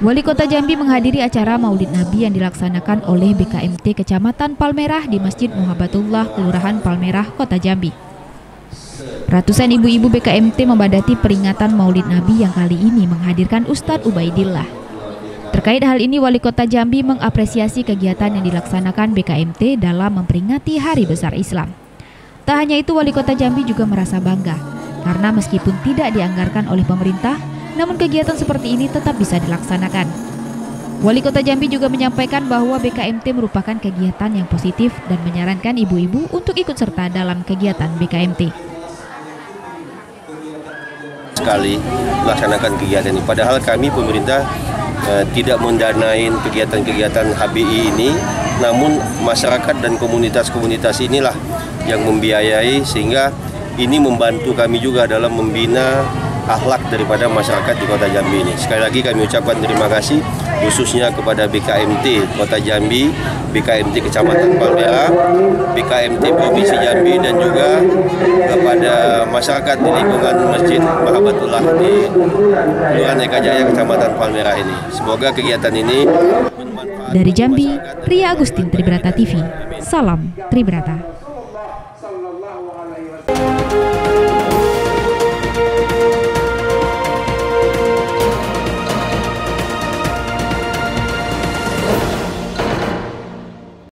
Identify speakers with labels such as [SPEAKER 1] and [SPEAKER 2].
[SPEAKER 1] Wali Kota Jambi menghadiri acara Maulid Nabi yang dilaksanakan oleh BKMT Kecamatan Palmerah di Masjid Muhabbatullah, Kelurahan Palmerah, Kota Jambi. Ratusan ibu-ibu BKMT membadati peringatan Maulid Nabi yang kali ini menghadirkan Ustadz Ubaidillah. Terkait hal ini, Wali Kota Jambi mengapresiasi kegiatan yang dilaksanakan BKMT dalam memperingati Hari Besar Islam. Tak hanya itu, Wali Kota Jambi juga merasa bangga karena meskipun tidak dianggarkan oleh pemerintah, namun kegiatan seperti ini tetap bisa dilaksanakan. Wali Kota Jambi juga menyampaikan bahwa BKMT merupakan kegiatan yang positif dan menyarankan ibu-ibu untuk ikut serta dalam kegiatan BKMT.
[SPEAKER 2] Sekali melaksanakan kegiatan ini, padahal kami pemerintah tidak mendanain kegiatan-kegiatan HBI ini, namun masyarakat dan komunitas-komunitas inilah yang membiayai, sehingga ini membantu kami juga dalam membina akhlak daripada masyarakat di Kota Jambi ini. Sekali lagi kami ucapkan terima kasih khususnya kepada BKMT Kota Jambi, BKMT Kecamatan Palmerah, BKMT Provinsi Jambi, dan juga kepada masyarakat di lingkungan Masjid Muhabbatullah di Kelurahan Eka Jaya Kecamatan Palmerah ini. Semoga kegiatan ini bermanfaat.
[SPEAKER 1] Dari Jambi, Ria Agustin, Tribrata TV. Salam Tribrata.